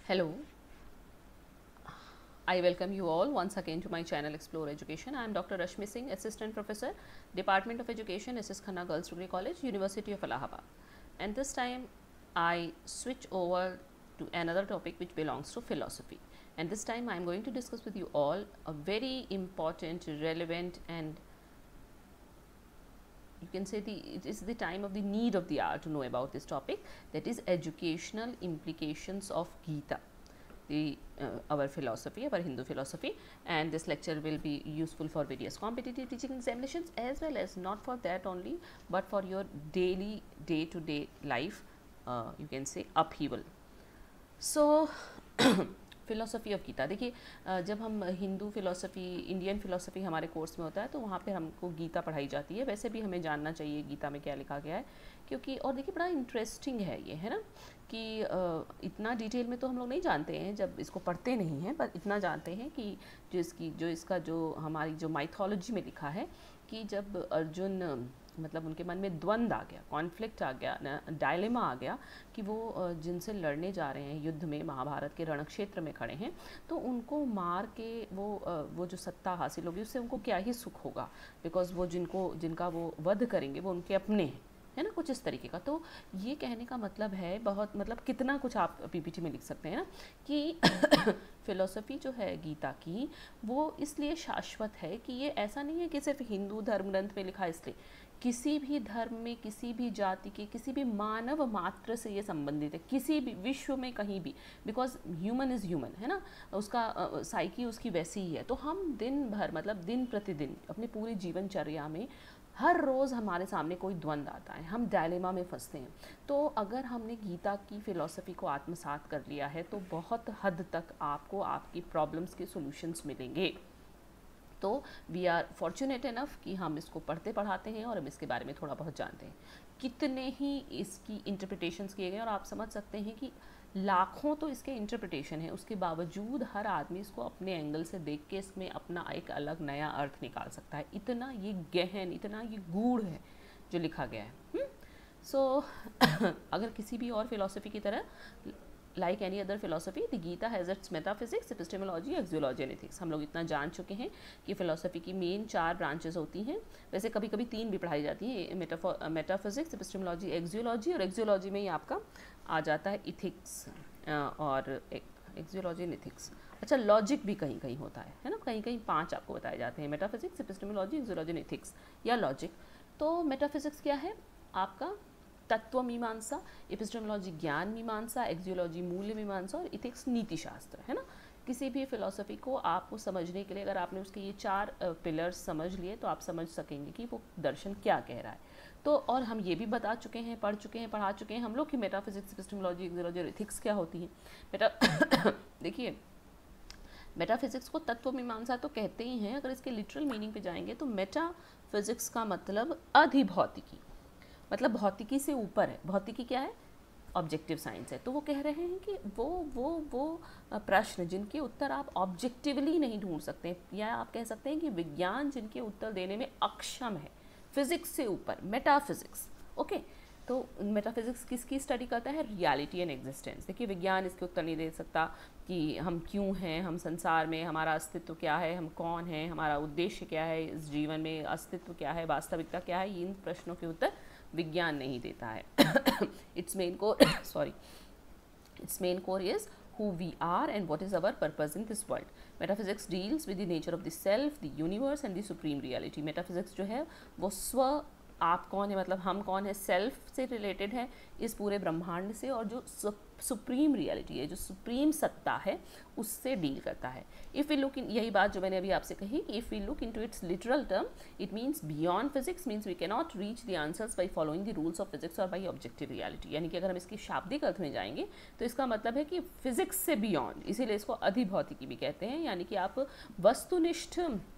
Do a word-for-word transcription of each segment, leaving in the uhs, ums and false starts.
Hello, I welcome you all once again to my channel Explore Education. I am Doctor Rashmi Singh, Assistant Professor, Department of Education, S S Khanna Girls Degree College, University of Allahabad. And this time I switch over to another topic which belongs to philosophy. And this time I am going to discuss with you all a very important, relevant and you can say the it is the time of the need of the hour to know about this topic, that is educational implications of Gita, the uh, our philosophy, our Hindu philosophy. And this lecture will be useful for various competitive teaching examinations, as well as not for that only, but for your daily day to day life, uh, you can say upheaval. So philosophy of Gita, देखिए जब हम Hindu philosophy, Indian philosophy हमारे course में होता है तो वहाँ पे हमको गीता पढ़ाई जाती है. वैसे भी हमें जानना चाहिए गीता में क्या लिखा गया है, क्योंकि और देखिए बड़ा इंटरेस्टिंग है ये, है ना, कि इतना डिटेल में तो हम लोग नहीं जानते हैं जब इसको पढ़ते नहीं हैं, पर इतना जानते हैं कि जो इसकी जो इसका जो हमारी जो माइथोलॉजी में लिखा है कि जब अर्जुन मतलब उनके मन में द्वंद्व आ गया, कॉन्फ्लिक्ट आ गया, डायलेमा आ गया कि वो जिनसे लड़ने जा रहे हैं युद्ध में, महाभारत के रणक्षेत्र में खड़े हैं, तो उनको मार के वो वो जो सत्ता हासिल होगी उससे उनको क्या ही सुख होगा, बिकॉज वो जिनको जिनका वो वध करेंगे वो उनके अपने हैं, है ना, कुछ इस तरीके का. तो ये कहने का मतलब है बहुत, मतलब कितना कुछ आप पीपीटी में लिख सकते हैं ना, कि फिलॉसफी जो है गीता की वो इसलिए शाश्वत है कि ये ऐसा नहीं है कि सिर्फ हिंदू धर्म ग्रंथ में लिखा है, इसलिए किसी भी धर्म में, किसी भी जाति के, किसी भी मानव मात्र से ये संबंधित है, किसी भी विश्व में कहीं भी, बिकॉज ह्यूमन इज़ ह्यूमन, है ना, उसका साइकी उसकी वैसी ही है. तो हम दिन भर मतलब दिन प्रतिदिन अपनी पूरी जीवनचर्या में हर रोज़ हमारे सामने कोई द्वंद्व आता है, हम डायलेमा में फंसते हैं. तो अगर हमने गीता की फ़िलॉसफी को आत्मसात कर लिया है तो बहुत हद तक आपको आपकी प्रॉब्लम्स के सॉल्यूशंस मिलेंगे. तो वी आर फॉर्चुनेट इनफ कि हम इसको पढ़ते पढ़ाते हैं और हम इसके बारे में थोड़ा बहुत जानते हैं. कितने ही इसकी इंटरप्रिटेशंस किए गए और आप समझ सकते हैं कि लाखों तो इसके इंटरप्रिटेशन है, उसके बावजूद हर आदमी इसको अपने एंगल से देख के इसमें अपना एक अलग नया अर्थ निकाल सकता है. इतना ये गहन, इतना ये गूढ़ है जो लिखा गया है. सो so, अगर किसी भी और फिलॉसफी की तरह like any other philosophy, the Gita has its metaphysics, epistemology, axiology and ethics. हम लोग इतना जान चुके हैं कि फ़िलोसफी की मेन चार ब्रांचेस होती हैं. वैसे कभी कभी तीन भी पढ़ाई जाती हैं, मेटाफिजिक्स, एपिस्टेमोलॉजी, एक्सियोलॉजी, और एक्सियोलॉजी में ही आपका आ जाता है इथिक्स और एक्सियोलॉजी एंड एथिक्स. अच्छा, लॉजिक भी कहीं कहीं होता है, है ना, कहीं कहीं पाँच आपको बताए जाते हैं, metaphysics, epistemology, axiology and ethics या लॉजिक. तो मेटाफिजिक्स क्या है आपका? तत्व मीमांसा. एपिस्टेमोलॉजी ज्ञान मीमांसा, एक्सियोलॉजी मूल्य मीमांसा और इथिक्स नीति शास्त्र, है ना. किसी भी फिलॉसफी को आपको समझने के लिए अगर आपने उसके ये चार पिलर्स समझ लिए तो आप समझ सकेंगे कि वो दर्शन क्या कह रहा है. तो और हम ये भी बता चुके हैं, पढ़ चुके हैं, पढ़ा चुके हैं हम लोग कि मेटाफिजिक्स, एपिस्टेमोलॉजी, एक्सियोलॉजी और इथिक्स क्या होती है. मेटा देखिए, मेटाफिजिक्स को तत्व मीमांसा तो कहते ही हैं, अगर इसके लिटरल मीनिंग पे जाएंगे तो मेटाफिजिक्स का मतलब अधिभौतिकी, मतलब भौतिकी से ऊपर है. भौतिकी क्या है? ऑब्जेक्टिव साइंस है. तो वो कह रहे हैं कि वो वो वो प्रश्न जिनके उत्तर आप ऑब्जेक्टिवली नहीं ढूंढ सकते, या आप कह सकते हैं कि विज्ञान जिनके उत्तर देने में अक्षम है, फिजिक्स से ऊपर मेटाफिजिक्स. ओके, तो मेटाफिजिक्स किसकी स्टडी करता है? Reality and existence. देखिए, विज्ञान इसके उत्तर नहीं दे सकता कि हम क्यों हैं, हम संसार में, हमारा अस्तित्व क्या है, हम कौन हैं, हमारा उद्देश्य क्या है इस जीवन में, अस्तित्व क्या है, वास्तविकता क्या है. इन प्रश्नों के उत्तर विज्ञान नहीं देता है. Its main core sorry its main core is who we are and what is our purpose in this world. Metaphysics deals with the nature of the self, the universe and the supreme reality. Metaphysics जो है वो स्व, आप कौन है, मतलब हम कौन है, सेल्फ से रिलेटेड है, इस पूरे ब्रह्मांड से, और जो सुप्रीम रियलिटी है, जो सुप्रीम सत्ता है, उससे डील करता है. इफ़ वी लुक इन, यही बात जो मैंने अभी आपसे कही कि if we look into its literal term, it means beyond physics, means we can not reach the answers by following the rules of physics और बाई ऑब्जेक्टिव रियलिटी. यानी कि अगर हम इसकी शाब्दिक अर्थ में जाएंगे तो इसका मतलब है कि फिजिक्स से बियॉन्ड, इसीलिए इसको अधिभौतिकी भी कहते हैं. यानी कि आप वस्तुनिष्ठ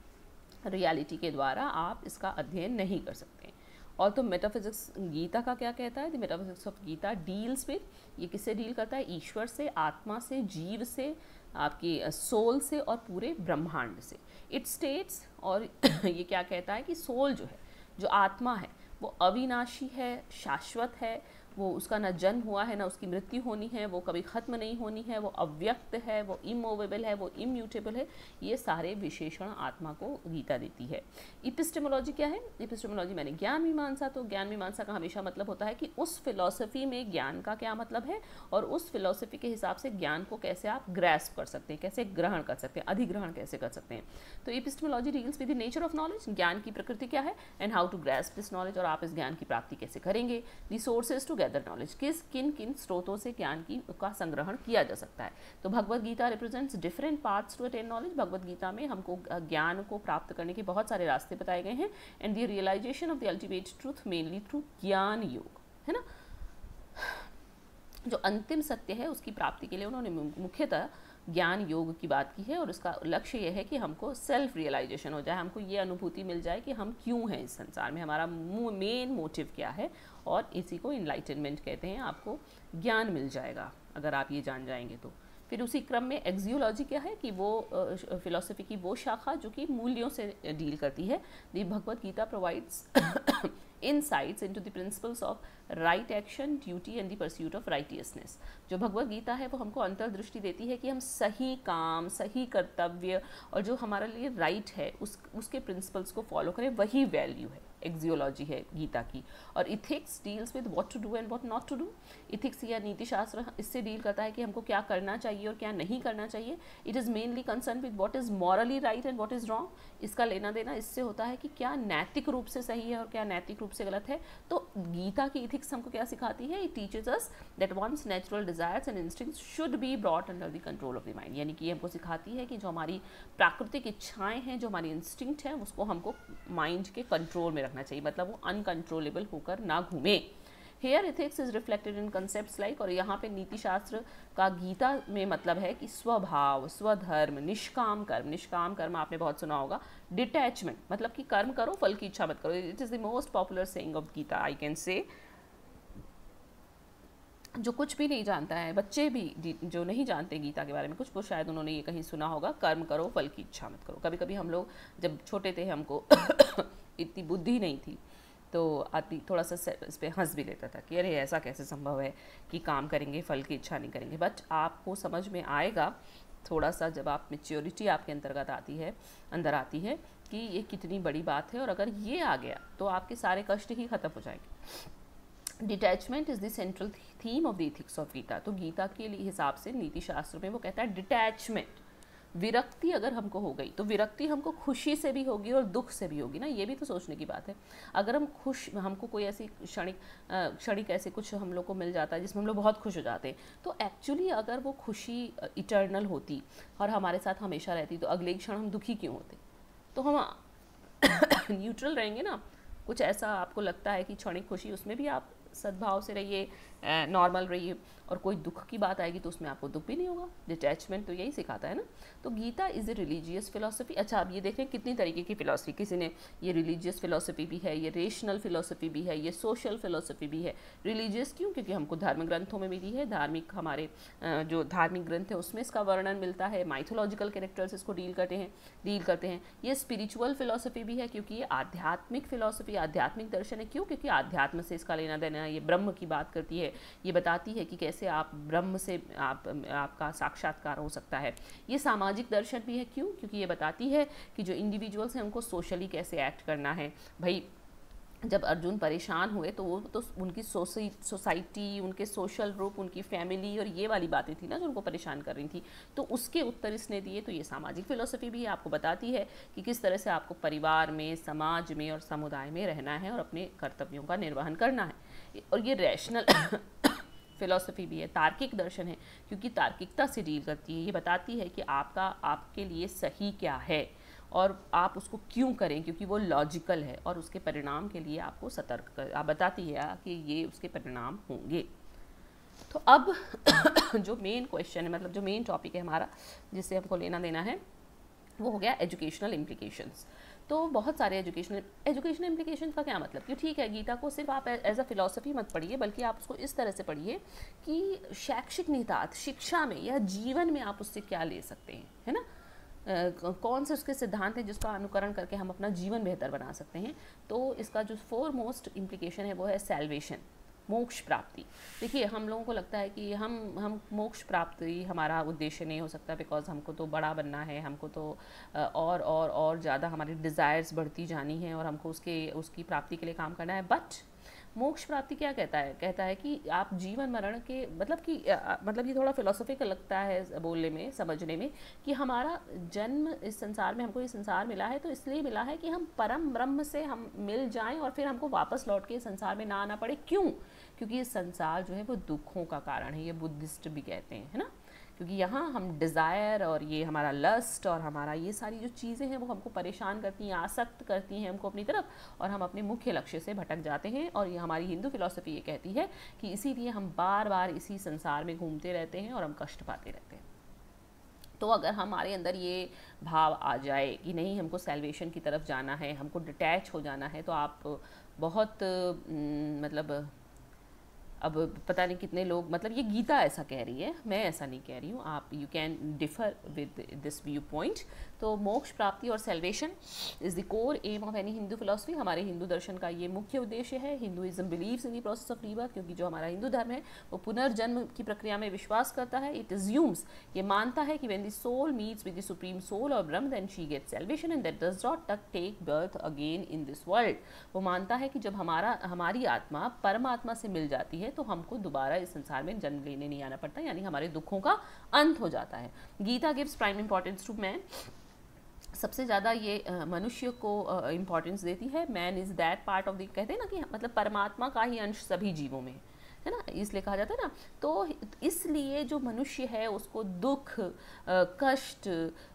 रियलिटी के द्वारा आप इसका अध्ययन नहीं कर सकते. और तो मेटाफिजिक्स गीता का क्या कहता है? The metaphysics of Gita deals with, ये किससे डील करता है? ईश्वर से, आत्मा से, जीव से, आपकी सोल से और पूरे ब्रह्मांड से. इट स्टेट्स, और ये क्या कहता है कि सोल जो है, जो आत्मा है, वो अविनाशी है, शाश्वत है, वो उसका ना जन्म हुआ है ना उसकी मृत्यु होनी है, वो कभी ख़त्म नहीं होनी है, वो अव्यक्त है, वो इमूवेबल है, वो इम्यूटेबल है, ये सारे विशेषण आत्मा को गीता देती है। इपिस्टेमोलॉजी क्या है? इपिस्टेमोलॉजी मैंने ज्ञान मीमांसा, तो ज्ञान मीमांसा का हमेशा मतलब होता है कि उस फिलॉसफी में ज्ञान का क्या मतलब है और उस फिलॉसफी के हिसाब से ज्ञान को कैसे आप ग्रैस्प कर सकते हैं, कैसे ग्रहण कर सकते हैं, अधिग्रहण कैसे कर सकते हैं। तो epistemology deals with the nature of knowledge, ज्ञान की प्रकृति क्या है and how to grasp this knowledge, और आप इस ज्ञान की प्राप्ति कैसे करेंगे। The sources to gather knowledge, किस किन किन स्रोतों से ज्ञान की का संग्रहण किया जा सकता है। तो Bhagavad Gita represents different paths to attain knowledge, Bhagavad Gita में हमको ज्ञान को प्राप्त करने के बहुत सारे रास्ते बताए गए हैं and the realization of the ultimate truth mainly through jnana yoga, है ना। जो अंतिम सत्य है उसकी प्राप्ति के लिए उन्होंने मुख्यतः ज्ञान योग की बात की है और उसका लक्ष्य यह है कि हमको सेल्फ रियलाइजेशन हो जाए, हमको ये अनुभूति मिल जाए कि हम क्यों हैं इस संसार में, हमारा मेन मोटिव क्या है, और इसी को इनलाइटनमेंट कहते हैं। आपको ज्ञान मिल जाएगा अगर आप ये जान जाएंगे तो। फिर उसी क्रम में एक्सियोलॉजी क्या है कि वो फिलॉसफी की वो शाखा जो कि मूल्यों से डील करती है। The Bhagavad Gita provides insights into the principles of right action, duty and the pursuit of righteousness। जो भगवद गीता है वो हमको अंतर्दृष्टि देती है कि हम सही काम, सही कर्तव्य और जो हमारे लिए राइट है उस उसके प्रिंसिपल्स को फॉलो करें, वही वैल्यू है, एक्सियोलॉजी है गीता की। और ethics deals with what to do and what not to do. Ethics या नीति शास्त्र इससे डील करता है कि हमको क्या करना चाहिए और क्या नहीं करना चाहिए। It is mainly concern with what is morally right and what is wrong. इसका लेना देना इससे होता है कि क्या नैतिक रूप से सही है और क्या नैतिक रूप से गलत है। तो गीता की इथिक्स हमको क्या सिखाती है? It teaches us that one's natural desires and instincts should be brought under the control of the mind, यानी कि हमको सिखाती है कि जो हमारी प्राकृतिक इच्छाएं हैं, जो हमारी इंस्टिंक्ट हैं, उसको हमको माइंड के कंट्रोल में रखना चाहिए, मतलब वो अनकंट्रोलेबल होकर ना घूमे। Here ethics is reflected in concepts like, और यहाँ पे नीति शास्त्र का गीता में मतलब है कि स्वभाव, स्वधर्म, निष्काम कर्म। निष्काम कर्म आपने बहुत सुना होगा। डिटैचमेंट मतलब कि कर्म करो फल की इच्छा मत करो। It is the most popular saying of Gita, I can say. जो कुछ भी नहीं जानता है, बच्चे भी जो नहीं जानते गीता के बारे में कुछ, वो शायद उन्होंने ये कहीं सुना होगा, कर्म करो फल की इच्छा मत करो। कभी कभी हम लोग जब छोटे थे हमको इतनी बुद्धि नहीं थी तो आती थोड़ा सा इस पर हंस भी लेता था कि अरे ऐसा कैसे संभव है कि काम करेंगे फल की इच्छा नहीं करेंगे। बट आपको समझ में आएगा थोड़ा सा जब आप मैच्योरिटी आपके अंतर्गत आती है, अंदर आती है कि ये कितनी बड़ी बात है, और अगर ये आ गया तो आपके सारे कष्ट ही खत्म हो जाएंगे। Detachment is the central theme of the ethics of Gita. तो गीता के लिए हिसाब से नीति शास्त्र में वो कहता है डिटैचमेंट, विरक्ति अगर हमको हो गई तो विरक्ति हमको खुशी से भी होगी और दुख से भी होगी ना, ये भी तो सोचने की बात है। अगर हम खुश, हमको कोई ऐसी क्षणिक क्षणिक ऐसे कुछ हम लोग को मिल जाता है जिसमें हम लोग बहुत खुश हो जाते हैं, तो एक्चुअली अगर वो खुशी इटर्नल होती और हमारे साथ हमेशा रहती तो अगले क्षण हम दुखी क्यों होते? तो हम न्यूट्रल रहेंगे ना। कुछ ऐसा आपको लगता है कि क्षणिक खुशी, उसमें भी आप सद्भाव से रहिए, नॉर्मल रहिए, और कोई दुख की बात आएगी तो उसमें आपको दुख भी नहीं होगा। डिटैचमेंट तो यही सिखाता है ना। तो Gita is a religious philosophy. अच्छा, आप ये देखें कितनी तरीके की फ़िलोसफी, किसी ने ये रिलीजियस फिलोसफी भी है, ये रेशनल फिलोसफी भी है, ये सोशल फिलोसफी भी है। रिलीजियस क्यों? क्योंकि हमको धर्म ग्रंथों में मिली है, धार्मिक हमारे जो धार्मिक ग्रंथ है उसमें इसका वर्णन मिलता है, माइथोलॉजिकल कैरेक्टर्स इसको डील करते हैं डील करते हैं ये स्पिरिचुअल फिलोसफी भी है क्योंकि ये आध्यात्मिक फिलोसफी, आध्यात्मिक दर्शन है। क्यों? क्योंकि आध्यात्म से इसका लेना देना, ये ब्रह्म की बात करती है, ये बताती है कि कैसे आप ब्रह्म से आप आपका साक्षात्कार हो सकता है। ये सामाजिक दर्शन भी है। क्यों? क्योंकि ये बताती है कि जो इंडिविजुअल्स हैं उनको सोशली कैसे एक्ट करना है। भाई जब अर्जुन परेशान हुए तो वो तो उनकी सोसाइटी, उनके सोशल ग्रुप, उनकी फैमिली और ये वाली बातें थी ना जो उनको परेशान कर रही थी, तो उसके उत्तर इसने दिए। तो ये सामाजिक फिलोसफी भी आपको बताती है कि किस तरह से आपको परिवार में, समाज में और समुदाय में रहना है और अपने कर्तव्यों का निर्वहन करना है। और ये रैशनल फिलॉसफी भी है, तार्किक दर्शन है, क्योंकि तार्किकता से डील करती है। ये बताती है कि आपका आपके लिए सही क्या है और आप उसको क्यों करें, क्योंकि वो लॉजिकल है, और उसके परिणाम के लिए आपको सतर्क कर आप बताती है कि ये उसके परिणाम होंगे। तो अब जो मेन क्वेश्चन है, मतलब जो मेन टॉपिक है हमारा जिससे हमको लेना देना है, वो हो गया एजुकेशनल इम्प्लीकेशंस। तो बहुत सारे एजुकेशनल एजुकेशनल इम्प्लीकेशन का क्या मतलब कि ठीक है, गीता को सिर्फ आप एज अ फिलॉसफी मत पढ़िए, बल्कि आप उसको इस तरह से पढ़िए कि शैक्षिक निहितार्थ, शिक्षा में या जीवन में आप उससे क्या ले सकते हैं, है ना। Uh, कौन से उसके सिद्धांत हैं जिसका अनुकरण करके हम अपना जीवन बेहतर बना सकते हैं। तो इसका जो फोर मोस्ट इम्प्लीकेशन है वो है सैल्वेशन, मोक्ष प्राप्ति। देखिए हम लोगों को लगता है कि हम हम मोक्ष प्राप्ति हमारा उद्देश्य नहीं हो सकता, बिकॉज हमको तो बड़ा बनना है, हमको तो और और और ज़्यादा हमारी डिज़ायर्स बढ़ती जानी है और हमको उसके उसकी प्राप्ति के लिए काम करना है। बट मोक्ष प्राप्ति क्या कहता है? कहता है कि आप जीवन मरण के मतलब कि मतलब ये थोड़ा फिलोसॉफिकल लगता है बोलने में, समझने में, कि हमारा जन्म इस संसार में, हमको ये संसार मिला है तो इसलिए मिला है कि हम परम ब्रह्म से हम मिल जाएं और फिर हमको वापस लौट के संसार में ना आना पड़े। क्यों? क्योंकि ये संसार जो है वो दुखों का कारण है, ये बुद्धिस्ट भी कहते हैं, है ना। क्योंकि यहाँ हम डिज़ायर और ये हमारा लस्ट और हमारा ये सारी जो चीज़ें हैं वो हमको परेशान करती हैं, आसक्त करती हैं हमको अपनी तरफ, और हम अपने मुख्य लक्ष्य से भटक जाते हैं। और ये हमारी हिंदू फिलॉसफी ये कहती है कि इसीलिए हम बार बार इसी संसार में घूमते रहते हैं और हम कष्ट पाते रहते हैं। तो अगर हमारे अंदर ये भाव आ जाए कि नहीं, हमको सैल्वेशन की तरफ जाना है, हमको डिटैच हो जाना है, तो आप बहुत मतलब अब पता नहीं कितने लोग, मतलब ये गीता ऐसा कह रही है, मैं ऐसा नहीं कह रही हूँ, आप you can differ with this view point. तो मोक्ष प्राप्ति और salvation is the core aim of any Hindu philosophy. हमारे हिंदू दर्शन का ये मुख्य उद्देश्य है। Hinduism believes in the process of rebirth, क्योंकि जो हमारा हिंदू धर्म है वो पुनर्जन्म की प्रक्रिया में विश्वास करता है। इट अज्यूम्स, ये मानता है कि when the soul meets with the supreme soul और Brahm then she gets salvation and that does not take birth again in this world. वो मानता है कि जब हमारा हमारी आत्मा परमात्मा से मिल जाती है तो हमको दोबारा इस संसार में जन्म लेने नहीं आना पड़ता, यानी हमारे दुखों का अंत हो जाता है। Gita gives prime importance to man, सबसे ज़्यादा ये मनुष्य को इम्पॉर्टेंस देती है। Man is that part of the, कहते हैं ना कि मतलब परमात्मा का ही अंश सभी जीवों में, है ना, इसलिए कहा जाता है ना। तो इसलिए जो मनुष्य है उसको दुख, कष्ट,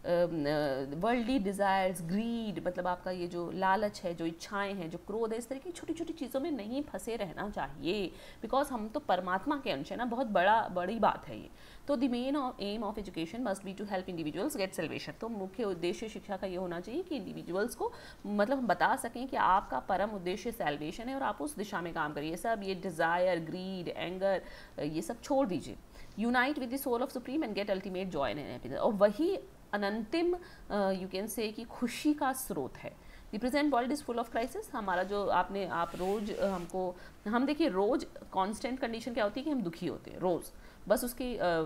वर्ल्डली डिज़ायर्स, ग्रीड, मतलब आपका ये जो लालच है, जो इच्छाएं हैं, जो क्रोध है, इस तरह की छोटी छोटी चीज़ों में नहीं फंसे रहना चाहिए, बिकॉज हम तो परमात्मा के अंश है ना। बहुत बड़ा बड़ी बात है ये। तो the main aim of education must be to help individuals get salvation. तो मुख्य उद्देश्य शिक्षा का ये होना चाहिए कि इंडिविजुअल्स को मतलब हम बता सकें कि आपका परम उद्देश्य सेल्वेशन है और आप उस दिशा में काम करिए। सब ये डिज़ायर, ग्रीड, एंगर, ये सब छोड़ दीजिए। Unite with the soul of supreme and get ultimate joy and happiness. और वही अनंतिम यू कैन से कि खुशी का स्रोत है। The present world is full of crisis. हमारा जो आपने आप रोज़ हमको हम देखिए रोज़ कांस्टेंट कंडीशन क्या होती है कि हम दुखी होते हैं रोज़, बस उसकी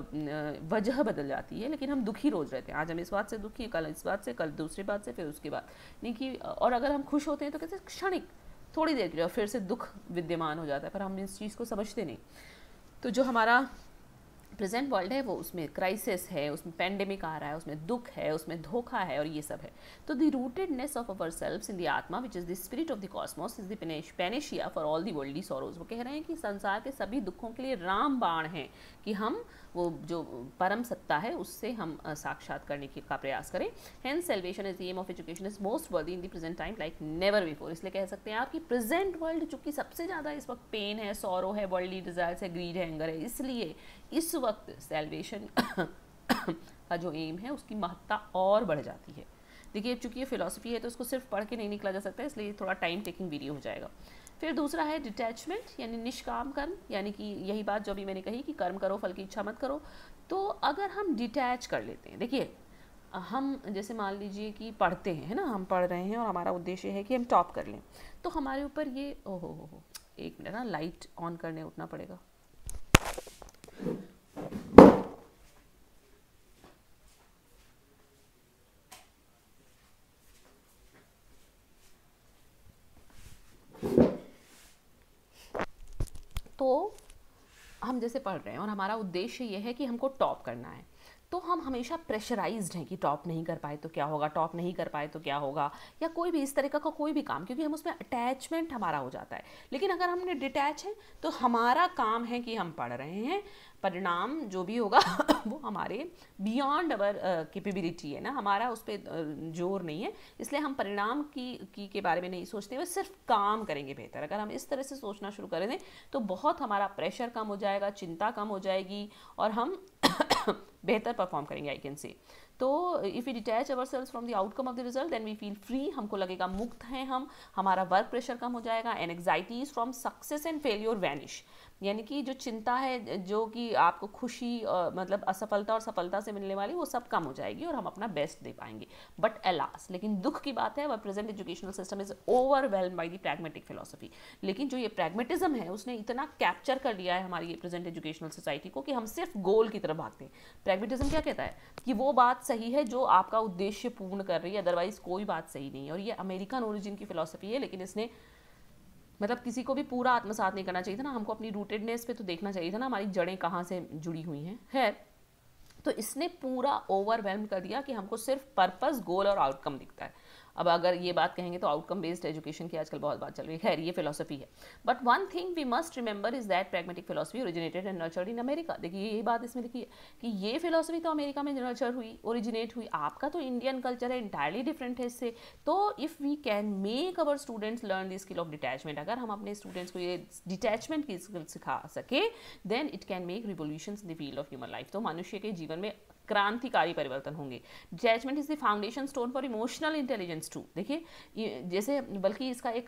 वजह बदल जाती है, लेकिन हम दुखी रोज़ रहते हैं। आज हम इस बात से दुखी हैं, कल इस बात से, कल दूसरी बात से, फिर उसके बाद नहीं कि। और अगर हम खुश होते हैं तो कैसे क्षणिक थोड़ी देर के लिए फिर से दुख विद्यमान हो जाता है, पर हम इस चीज़ को समझते नहीं। तो जो हमारा प्रेजेंट वर्ल्ड है वो उसमें क्राइसिस है, उसमें पेंडेमिक आ रहा है, उसमें दुख है, उसमें धोखा है और ये सब है। तो the rootedness of our selves in the atma which is the spirit of the cosmos is the panacea for all the worldly sorrows. वो कह रहे हैं कि संसार के सभी दुखों के लिए राम बाण है कि हम वो जो परम सत्ता है उससे हम साक्षात करने की का प्रयास करें। Hence salvation is the aim of education is most worthy in the present time like never before. इसलिए कह सकते हैं आप कि प्रेजेंट वर्ल्ड चूँकि सबसे ज़्यादा इस वक्त पेन है, सॉरो है, वर्ल्डली डिज़ायर्स है, ग्रीड है, एंगर है, इसलिए इस वक्त सेल्वेशन का जो एम है उसकी महत्ता और बढ़ जाती है। देखिए चूँकि ये फिलॉसफी है तो उसको सिर्फ पढ़ के नहीं निकला जा सकता, इसलिए थोड़ा टाइम टेकिंग वीडियो हो जाएगा। फिर दूसरा है डिटैचमेंट यानी निष्काम कर्म, यानी कि यही बात जो अभी मैंने कही कि कर्म करो फल की इच्छा मत करो। तो अगर हम डिटैच कर लेते हैं, देखिए हम जैसे मान लीजिए कि पढ़ते हैं, है ना, हम पढ़ रहे हैं और हमारा उद्देश्य है कि हम टॉप कर लें, तो हमारे ऊपर ये ओहो हो हो एक मिनट ना लाइट ऑन करने उठना पड़ेगा। तो हम जैसे पढ़ रहे हैं और हमारा उद्देश्य ये है कि हमको टॉप करना है, तो हम हमेशा प्रेशराइज्ड हैं कि टॉप नहीं कर पाए तो क्या होगा, टॉप नहीं कर पाए तो क्या होगा, या कोई भी इस तरह का कोई भी काम, क्योंकि हम उसमें अटैचमेंट हमारा हो जाता है। लेकिन अगर हमने डिटैच है तो हमारा काम है कि हम पढ़ रहे हैं, परिणाम जो भी होगा वो हमारे बियॉन्ड अवर कैपेबिलिटी है ना, हमारा उस पर जोर नहीं है, इसलिए हम परिणाम की, की के बारे में नहीं सोचते हुए सिर्फ काम करेंगे बेहतर। अगर हम इस तरह से सोचना शुरू करें तो बहुत हमारा प्रेशर कम हो जाएगा, चिंता कम हो जाएगी और हम बेहतर परफॉर्म करेंगे, आई कैन से। तो if we detach our selves from the outcome of the result then we feel free, हमको लगेगा मुक्त हैं हम, हमारा वर्क प्रेशर कम हो जाएगा, and anxieties from success and failure vanish, यानी कि जो चिंता है, जो कि आपको खुशी आ, मतलब असफलता और सफलता से मिलने वाली, वो सब कम हो जाएगी और हम अपना बेस्ट दे पाएंगे। बट एलास, लेकिन दुख की बात है, वह present educational system is overwhelm by the pragmatic philosophy, लेकिन जो ये प्रैग्मेटिज्म है उसने इतना कैप्चर कर लिया है हमारी ये प्रेजेंट एजुकेशनल सोसाइटी को कि हम सिर्फ गोल की तरफ भागते हैं। प्रैग्मेटिज्म क्या कहता है कि वो बात सही है जो आपका उद्देश्य पूर्ण कर रही है, अदरवाइज कोई बात सही नहीं है। और ये अमेरिकन ओरिजिन की फिलोसफी है, लेकिन इसने मतलब किसी को भी पूरा आत्मसात नहीं करना चाहिए था ना, हमको अपनी रूटेडनेस पे तो देखना चाहिए था ना, हमारी जड़ें कहाँ से जुड़ी हुई हैं। है तो इसने पूरा ओवरवेल्म कर दिया कि हमको सिर्फ पर्पस, गोल और आउटकम दिखता है। अब अगर ये बात कहेंगे तो आउटकम बेस्ड एजुकेशन की आजकल बहुत बात चल रही है, ये फिलोसफी है। But one thing we must remember is that pragmatic philosophy originated and nurtured in America. देखिए यही बात इसमें लिखी है कि ये फिलोसफी तो अमेरिका में नर्चर हुई, ओरिजिनेट हुई, आपका तो इंडियन कल्चर है, इंटायरली डिफरेंट है इससे। तो if we can make our students learn the skill of detachment, अगर हम अपने स्टूडेंट्स को ये डिटैचमेंट की स्किल सिखा सके, then it can make revolutions in the field of human life, तो मनुष्य के जीवन में क्रांतिकारी परिवर्तन होंगे। Detachment is the foundation stone for emotional intelligence too. देखिए जैसे, बल्कि इसका एक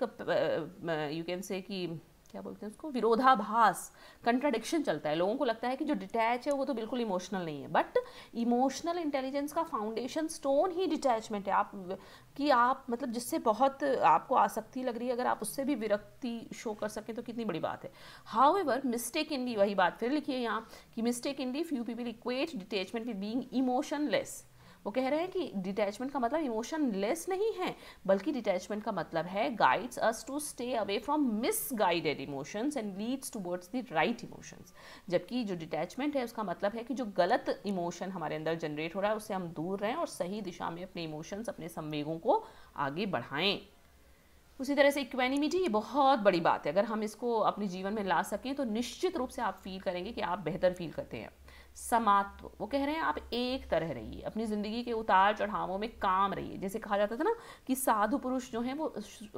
यू कैन से कि क्या बोलते हैं उसको, विरोधाभास, कंट्राडिक्शन चलता है। लोगों को लगता है कि जो डिटैच है वो तो बिल्कुल इमोशनल नहीं है, बट इमोशनल इंटेलिजेंस का फाउंडेशन स्टोन ही डिटैचमेंट है। आप कि आप मतलब जिससे बहुत आपको आसक्ति लग रही है, अगर आप उससे भी विरक्ति शो कर सकें तो कितनी बड़ी बात है। However mistake in the, वही बात फिर लिखिए यहाँ कि mistake in the few people equate detachment with being emotionless. वो कह रहे हैं कि डिटैचमेंट का मतलब इमोशनलेस नहीं है, बल्कि डिटैचमेंट का मतलब है guides us to stay away from misguided emotions and leads towards the right emotions. जबकि जो डिटैचमेंट है उसका मतलब है कि जो गलत इमोशन हमारे अंदर जनरेट हो रहा है उससे हम दूर रहें और सही दिशा में अपने इमोशंस, अपने संवेगों को आगे बढ़ाएं। उसी तरह से इक्वेनिमिटी, ये बहुत बड़ी बात है, अगर हम इसको अपने जीवन में ला सकें तो निश्चित रूप से आप फील करेंगे कि आप बेहतर फील करते हैं। समात्व, वो कह रहे हैं आप एक तरह रहिए, अपनी ज़िंदगी के उतार चढ़ावों में काम रहिए। जैसे कहा जाता था ना कि साधु पुरुष जो हैं वो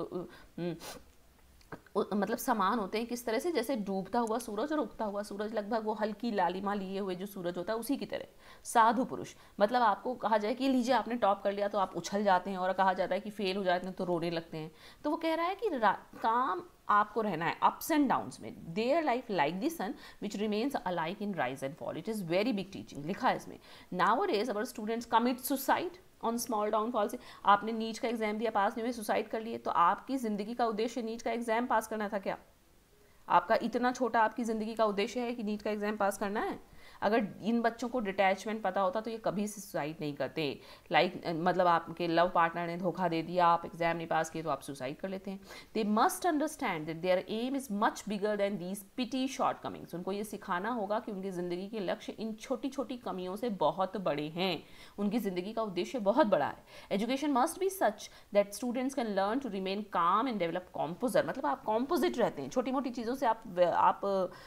मतलब समान होते हैं, किस तरह से, जैसे डूबता हुआ सूरज और उगता हुआ सूरज, लगभग वो हल्की लालिमा लिए हुए जो सूरज होता है उसी की तरह साधु पुरुष। मतलब आपको कहा जाए कि लीजिए आपने टॉप कर लिया तो आप उछल जाते हैं, और कहा जाता है कि फेल हो जाते हैं तो रोने लगते हैं। तो वो कह रहा है कि काम आपको रहना है अप्स एंड डाउन्स में। Their life like the sun which remains alike in rise and fall. It is very big teaching, लिखा है इसमें। Nowadays our students commit suicide on small downfall से। आपने नीट का एग्जाम दिया, पास नहीं हुए, सुसाइड कर लिए, तो आपकी ज़िंदगी का उद्देश्य नीट का एग्जाम पास करना था क्या? आपका इतना छोटा आपकी ज़िंदगी का उद्देश्य है कि नीट का एग्जाम पास करना है? अगर इन बच्चों को डिटैचमेंट पता होता तो ये कभी सुसाइड नहीं करते। लाइक like, मतलब आपके लव पार्टनर ने धोखा दे दिया, आप एग्जाम नहीं पास किए तो आप सुसाइड कर लेते हैं। They must understand that their aim is much bigger than these petty shortcomings. उनको ये सिखाना होगा कि उनकी ज़िंदगी के लक्ष्य इन छोटी छोटी कमियों से बहुत बड़े हैं, उनकी ज़िंदगी का उद्देश्य बहुत बड़ा है। Education must be such that students can learn to remain calm and develop composure. मतलब आप कॉम्पोजिट रहते हैं, छोटी मोटी चीज़ों से आप आप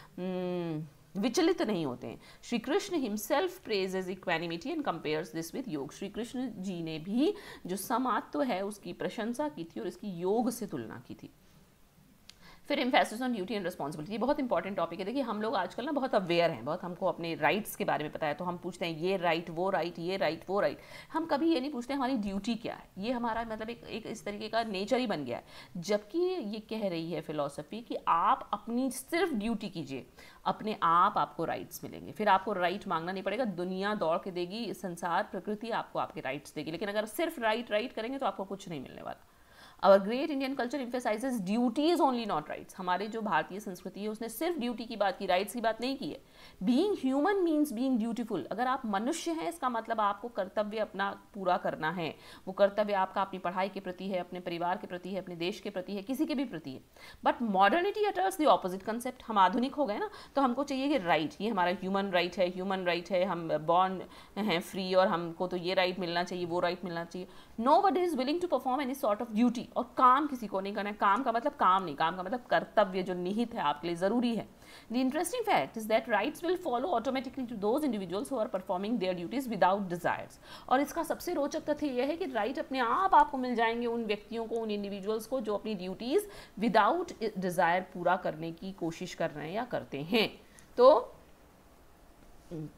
विचलित नहीं होते हैं। Shri Krishna himself praises equanimity and compares this with yoga. Shri Krishna ji ने भी जो समात्व है उसकी प्रशंसा की थी और इसकी योग से तुलना की थी। फिर emphasis on duty and responsibility, बहुत इंपॉर्टेंट टॉपिक है। देखिए हम लोग आजकल ना बहुत अवेयर हैं, बहुत हमको अपने राइट्स के बारे में पता है, तो हम पूछते हैं ये राइट वो राइट ये राइट वो राइट। हम कभी ये नहीं पूछते हमारी ड्यूटी क्या है। ये हमारा मतलब एक, एक इस तरीके का नेचर ही बन गया है। जबकि ये कह रही है फिलॉसफी कि आप अपनी सिर्फ ड्यूटी कीजिए, अपने आप आपको राइट्स मिलेंगे, फिर आपको राइट मांगना नहीं पड़ेगा, दुनिया दौड़ के देगी, संसार प्रकृति आपको आपके राइट्स देगी। लेकिन अगर सिर्फ राइट राइट करेंगे तो आपको कुछ नहीं मिलने वाला। Our great Indian culture emphasizes duties only, not rights. हमारे जो भारतीय संस्कृति है उसने सिर्फ ड्यूटी की बात की, राइट्स की बात नहीं की है। Being human means being dutiful. अगर आप मनुष्य हैं इसका मतलब आपको कर्तव्य अपना पूरा करना है। वो कर्तव्य आपका अपनी पढ़ाई के प्रति है, अपने परिवार के प्रति है, अपने देश के प्रति है, किसी के भी प्रति है। But modernity utters the opposite concept. हम आधुनिक हो गए ना, तो हमको चाहिए कि राइट, ये हमारा ह्यूमन राइट है, ह्यूमन राइट है, हम बॉर्न हैं फ्री और हमको तो ये राइट मिलना चाहिए, वो राइट मिलना चाहिए। Nobody is willing to perform any sort of duty. और काम किसी को नहीं करना है। काम का मतलब काम नहीं, काम का मतलब कर्तव्य जो निहित है आपके लिए ज़रूरी है। The interesting fact is that rights will follow automatically to those individuals who are performing their duties without desires. और इसका सबसे रोचक तथ्य यह है कि राइट अपने आप आपको मिल जाएंगे उन व्यक्तियों को, उन इंडिविजुअल्स को जो अपनी ड्यूटीज़ विदाउट डिज़ायर पूरा करने की कोशिश कर रहे हैं या करते हैं। तो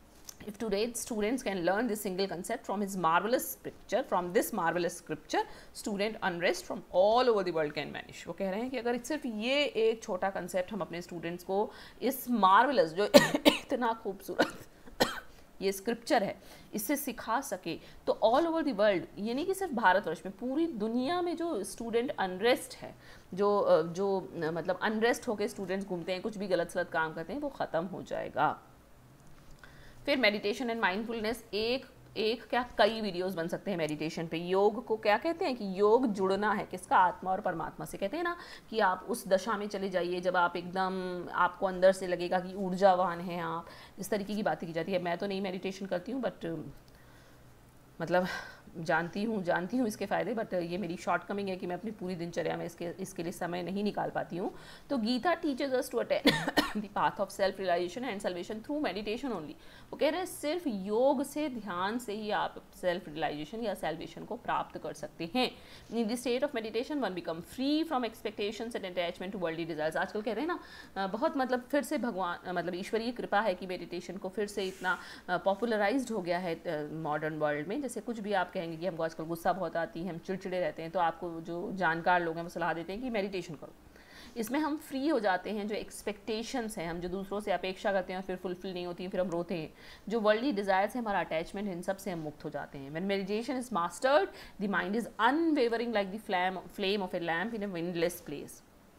If today's students can learn this single concept from his marvelous scripture, from this marvelous scripture, student unrest from all over the world can vanish. वो कह रहे हैं कि अगर सिर्फ ये एक छोटा कंसेप्ट हम अपने स्टूडेंट्स को इस मार्वलस जो इतना खूबसूरत ये स्क्रिप्चर है इससे सिखा सके तो ऑल ओवर द वर्ल्ड, ये नहीं कि सिर्फ भारतवर्ष में, पूरी दुनिया में जो स्टूडेंट अनरेस्ट है, जो जो मतलब अनरेस्ट होकर स्टूडेंट्स घूमते हैं, कुछ भी गलत सलत काम करते हैं, वो ख़त्म हो जाएगा। फिर मेडिटेशन एंड माइंडफुलनेस, एक एक क्या कई वीडियोस बन सकते हैं मेडिटेशन पे। योग को क्या कहते हैं कि योग जुड़ना है किसका, आत्मा और परमात्मा से। कहते हैं ना कि आप उस दशा में चले जाइए जब आप एकदम, आपको अंदर से लगेगा कि ऊर्जावान हैं आप, इस तरीके की बातें की जाती है। मैं तो नहीं मेडिटेशन करती हूँ, बट मतलब जानती हूँ जानती हूँ इसके फ़ायदे, बट ये मेरी शॉर्ट कमिंग है कि मैं अपनी पूरी दिनचर्या में इसके इसके लिए समय नहीं निकाल पाती हूँ। तो Gita teachers us to attain the path of self realisation and salvation through meditation only. वो कह रहे हैं सिर्फ योग से, ध्यान से ही आप सेल्फ रियलाइजेशन या सेल्वेशन को प्राप्त कर सकते हैं। In the state of meditation one become free from expectations and attachment to worldly desires. आजकल कह रहे हैं ना बहुत, मतलब फिर से भगवान, मतलब ईश्वरीय कृपा है कि मेडिटेशन को फिर से इतना पॉपुलराइज्ड हो गया है मॉडर्न वर्ल्ड में। जैसे कुछ भी आप कहेंगे कि हमको आजकल गुस्सा बहुत आती है, हम चिड़चिड़े रहते हैं, तो आपको जो जानकार लोग हैं वो सलाह देते हैं कि मेडिटेशन करो। इसमें हम फ्री हो जाते हैं, जो एक्सपेक्टेशंस हैं, हम जो दूसरों से अपेक्षा करते हैं फिर फुलफिल नहीं होती हैं, फिर हम रोते हैं, जो वर्ल्डली डिजायर्स है, हमारा अटैचमेंट है, इन सब से हम मुक्त हो जाते हैं। When meditation is mastered the mind is unwavering like the flame flame of a lamp in a windless place.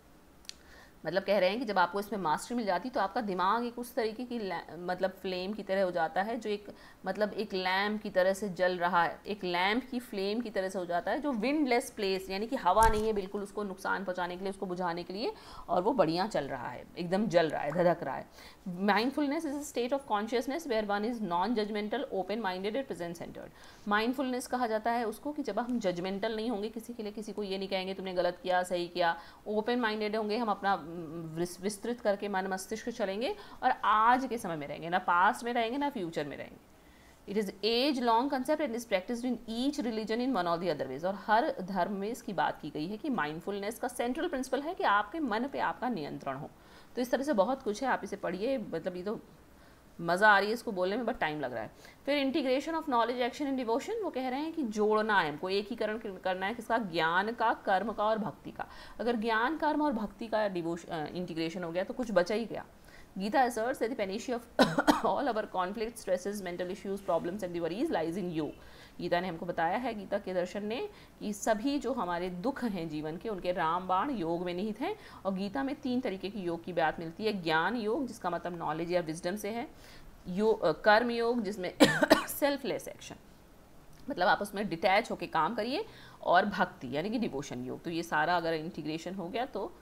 मतलब कह रहे हैं कि जब आपको इसमें मास्टरी मिल जाती तो आपका दिमाग एक उस तरीके की मतलब फ्लेम की तरह हो जाता है, जो एक मतलब एक लैम्प की तरह से जल रहा है, एक लैम्प की फ्लेम की तरह से हो जाता है, जो विंडलेस प्लेस, यानी कि हवा नहीं है बिल्कुल उसको नुकसान पहुंचाने के लिए, उसको बुझाने के लिए, और वो बढ़िया चल रहा है, एकदम जल रहा है, धधक रहा है। Mindfulness is a state of consciousness where one is non judgmental, open minded and present centred. Mindfulness कहा जाता है उसको कि जब हम जजमेंटल नहीं होंगे किसी के लिए, किसी को ये नहीं कहेंगे तुमने गलत किया सही किया, ओपन माइंडेड होंगे, हम अपना विस्तृत करके मन मस्तिष्क चलेंगे और आज के समय में रहेंगे, ना पास्ट में रहेंगे ना फ्यूचर में रहेंगे। It is age long concept and is practised in each religion in one or the other ways. और हर धर्म में इसकी बात की गई है कि माइंडफुलनेस का सेंट्रल प्रिंसिपल है कि आपके मन पे आपका नियंत्रण हो। तो इस तरह से बहुत कुछ है, आप इसे पढ़िए, मतलब ये तो मज़ा आ रही है इसको बोलने में, बट टाइम लग रहा है। फिर integration of knowledge, action and devotion, वो कह रहे हैं कि जोड़ना है हमको, एकीकरण करना है किसका, ज्ञान का, कर्म का और भक्ति का। अगर ज्ञान, कर्म और भक्ति का डिवोशन इंटीग्रेशन हो गया तो कुछ बचा ही गया। Gita asserts that the panacea of all our conflicts, stresses, mental issues, problems and the worries lies in you. Gita ने हमको बताया है, गीता के दर्शन ने, कि सभी जो हमारे दुख हैं जीवन के, उनके रामबाण योग में निहित हैं। और गीता में तीन तरीके की योग की बात मिलती है। ज्ञान योग, जिसका मतलब नॉलेज या विजडम से है। योग, कर्म योग, जिसमें सेल्फलेस एक्शन, मतलब आप उसमें डिटैच होकर काम करिए। और भक्ति यानी कि डिवोशन योग। तो ये सारा अगर इंटीग्रेशन हो गया तो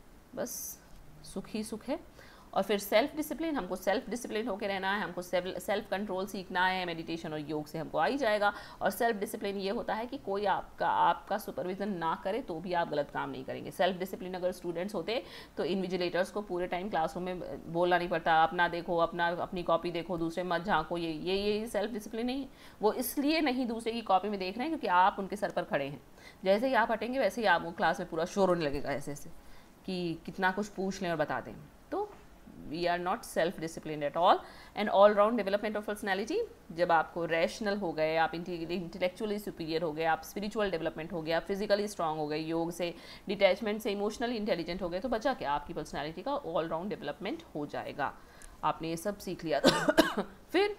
बस सुख ही सुख है। और फिर सेल्फ डिसिप्लिन, हमको सेल्फ डिसिप्लिन होकर रहना है, हमको सेल्फ कंट्रोल सीखना है, मेडिटेशन और योग से हमको आ ही जाएगा। और सेल्फ डिसिप्लिन ये होता है कि कोई आपका आपका सुपरविजन ना करे तो भी आप गलत काम नहीं करेंगे। सेल्फ डिसिप्लिन अगर स्टूडेंट्स होते तो इन्विजिलेटर्स को पूरे टाइम क्लासरूम में बोलना नहीं पड़ता, अपना देखो, अपना अपनी कॉपी देखो, दूसरे मत झांको। ये ये ये सेल्फ डिसिप्लिन नहीं, वो इसलिए नहीं दूसरे की कॉपी में देख रहे हैं क्योंकि आप उनके सर पर खड़े हैं। जैसे ही आप हटेंगे वैसे ही आपको क्लास में पूरा शोर होने लगेगा, ऐसे ऐसे कि कितना कुछ पूछ लें और बता दें। तो we are not self disciplined at all. and all round development of personality, जब आपको रैशनल हो गए, आप इंटेलेक्चुअली सुपीरियर हो गए, आप स्पिरिचुअल डेवलपमेंट हो गया, फिजिकली स्ट्रांग हो गए, योग से, डिटैचमेंट से इमोशनली इंटेलिजेंट हो गए, तो बचा क्या, आपकी पर्सनैलिटी का ऑल राउंड डेवलपमेंट हो जाएगा। आपने ये सब सीख लिया फिर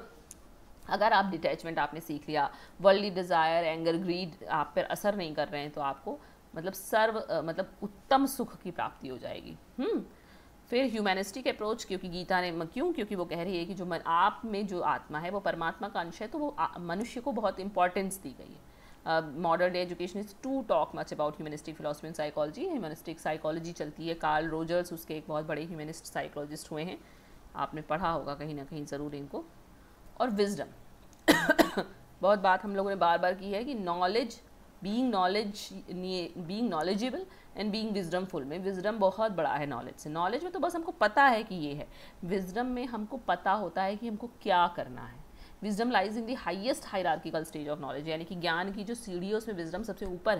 अगर आप डिटैचमेंट आपने सीख लिया, वर्ल्डली डिज़ायर, एंगर, ग्रीड आप पर असर नहीं कर रहे हैं, तो आपको मतलब सर्व मतलब उत्तम सुख की प्राप्ति हो जाएगी। हम्म फिर ह्यूमैनिस्टिक अप्रोच, क्योंकि गीता ने, क्यों, क्योंकि वो कह रही है कि जो मन, आप में जो आत्मा है वो परमात्मा का अंश है, तो वो मनुष्य को बहुत इंपॉर्टेंस दी गई है। Modern day education is to talk much about humanistic philosophy and psychology. Humanistic psychology चलती है, कार्ल रोजर्स उसके एक बहुत बड़े ह्यूमनिस्ट साइकोलॉजिस्ट हुए हैं, आपने पढ़ा होगा कहीं ना कहीं ज़रूर इनको। और विजडम बहुत बात हम लोगों ने बार बार की है कि knowledge, being knowledge, being knowledgeable and being wisdomful, में विजडम बहुत बड़ा है नॉलेज से। नॉलेज में तो बस हमको पता है कि ये है, विजडम में हमको पता होता है कि हमको क्या करना है। Wisdom lies in the highest hierarchical stage of knowledge, यानी कि ज्ञान की जो सीढ़ी है उसमें विजडम सबसे ऊपर है।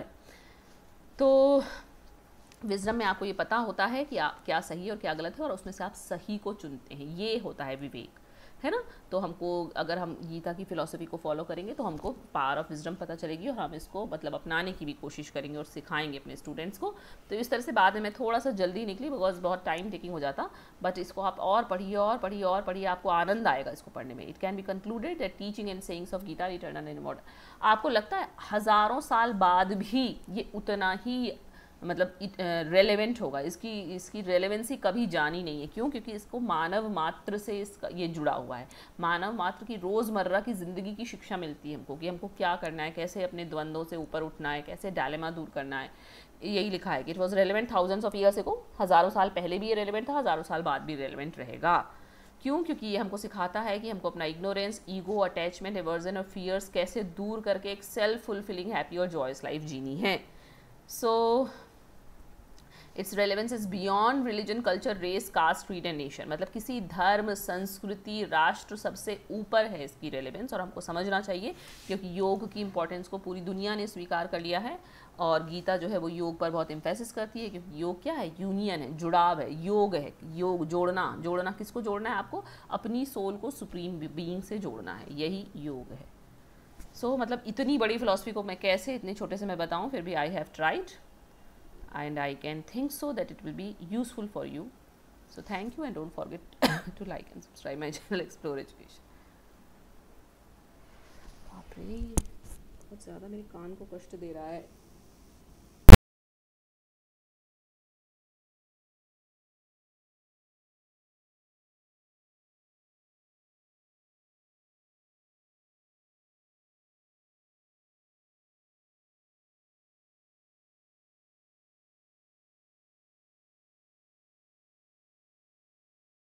तो विजडम में आपको ये पता होता है कि आप क्या सही और क्या गलत है, और उसमें से आप सही को चुनते हैं, ये होता है विवेक। है ना। तो हमको अगर हम गीता की फ़िलॉसफी को फॉलो करेंगे तो हमको पावर ऑफ विजडम पता चलेगी और हम इसको मतलब अपनाने की भी कोशिश करेंगे और सिखाएंगे अपने स्टूडेंट्स को। तो इस तरह से बाद में मैं थोड़ा सा जल्दी निकली बिकॉज बहुत टाइम टेकिंग हो जाता, बट इसको आप और पढ़िए और पढ़िए और पढ़िए, आपको आनंद आएगा इसको पढ़ने में। It can be concluded that teaching and sayings of Gita eternal and immortal. आपको लगता है हज़ारों साल बाद भी ये उतना ही मतलब रेलेवेंट होगा, इसकी इसकी रेलेवेंसी कभी जानी नहीं है। क्यों? क्योंकि इसको मानव मात्र से इसका ये जुड़ा हुआ है। मानव मात्र की रोज़मर्रा की ज़िंदगी की शिक्षा मिलती है हमको कि हमको क्या करना है, कैसे अपने द्वंद्वों से ऊपर उठना है, कैसे डायलेमा दूर करना है। यही लिखा है कि it was relevant thousands of years को, हज़ारों साल पहले भी ये रेलिवेंट था, हज़ारों साल बाद भी रेलिवेंट रहेगा। क्यों? क्योंकि ये हमको सिखाता है कि हमको अपना इग्नोरेंस, ईगो, अटैचमेंट, एवर्जन और फियर्स कैसे दूर करके एक सेल्फ फुलफिलिंग, हैप्पी और जॉयस लाइफ जीनी है। So its relevance is beyond religion, culture, race, caste, creed and nation. मतलब किसी धर्म, संस्कृति, राष्ट्र, सबसे ऊपर है इसकी रेलेवेंस और हमको समझना चाहिए क्योंकि योग की इंपॉर्टेंस को पूरी दुनिया ने स्वीकार कर लिया है और गीता जो है वो योग पर बहुत एम्फेसिस करती है क्योंकि योग क्या है? यूनियन है, जुड़ाव है, योग है। योग जोड़ना, जोड़ना किसको जोड़ना है? आपको अपनी सोल को सुप्रीम बीइंग से जोड़ना है, यही योग है। सो so, मतलब इतनी बड़ी फिलॉसफी को मैं कैसे इतने छोटे से मैं बताऊँ, फिर भी I have tried and I can think so that it will be useful for you. So thank you and don't forget to like and subscribe my channel Explore Education. बाप रे बहुत ज़्यादा मेरे कान को कष्ट दे रहा है।